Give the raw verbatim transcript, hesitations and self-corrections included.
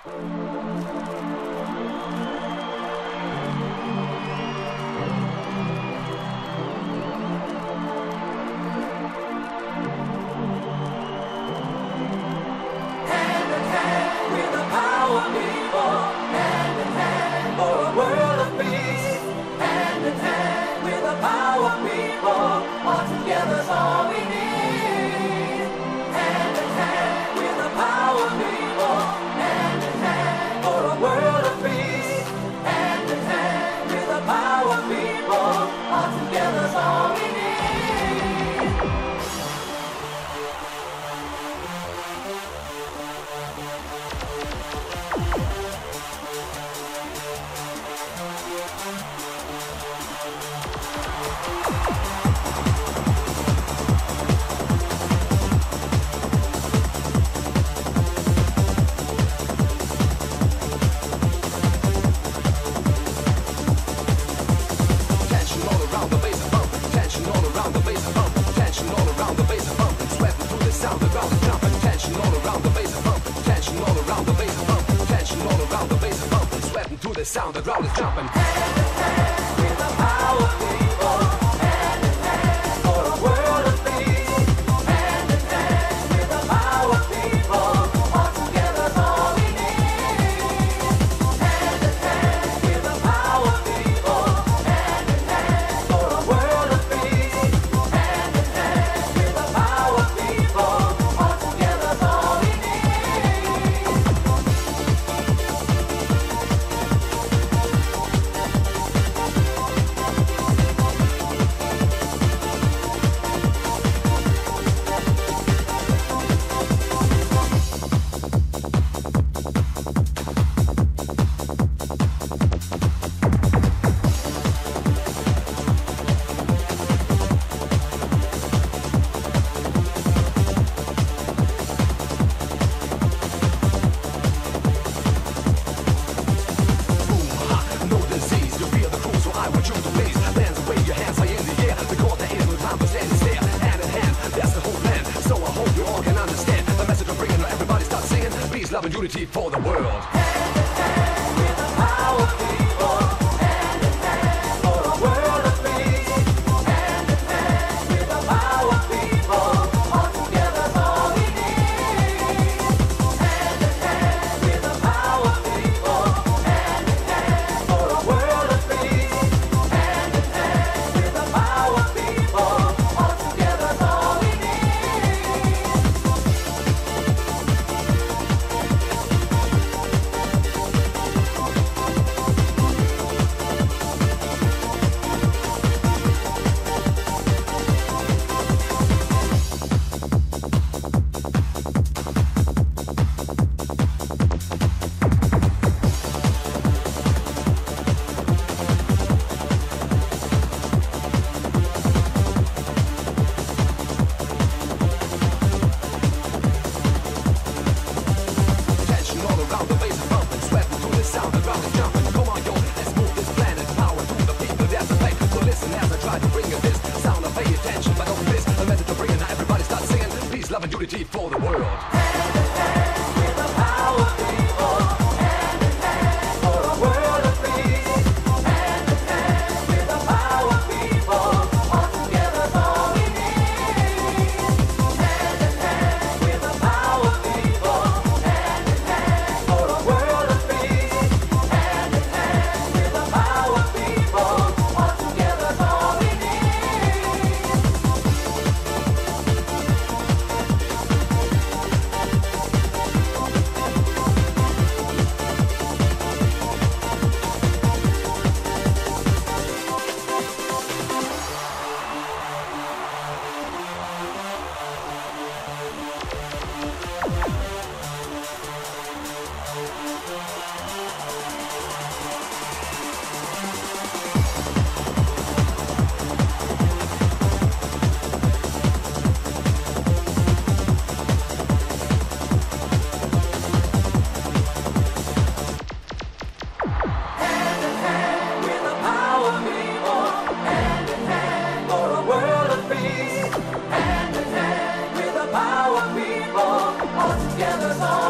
The sound, the ground is jumping. Hand in hand with the power people. Hand in hand for a world of peace. Hand in hand with the power people. All together's all we need. Hand in hand with the power people. Hand in hand for a world of peace. Hand in hand with the power people. All together's all we need. Love and unity for the world. Hand in hand with the power people. Hand in hand for a world of peace. Hand in hand with the power people. All together's all we need. Hand in hand with the power people. Hand in hand for a world of peace. Hand in hand with the power people. All together's all we need. Love and unity for the world. Hand in hand with the power people. Hand in hand for a world of peace. Hand in hand with the power people. All together's all we need. Hand in hand with the power people. Hand in hand for a world of peace. Hand in hand with the power people. All together's all we need. Hand in hand with the power people. Hand in hand for a world of peace. Hand in hand with the power people. All together's all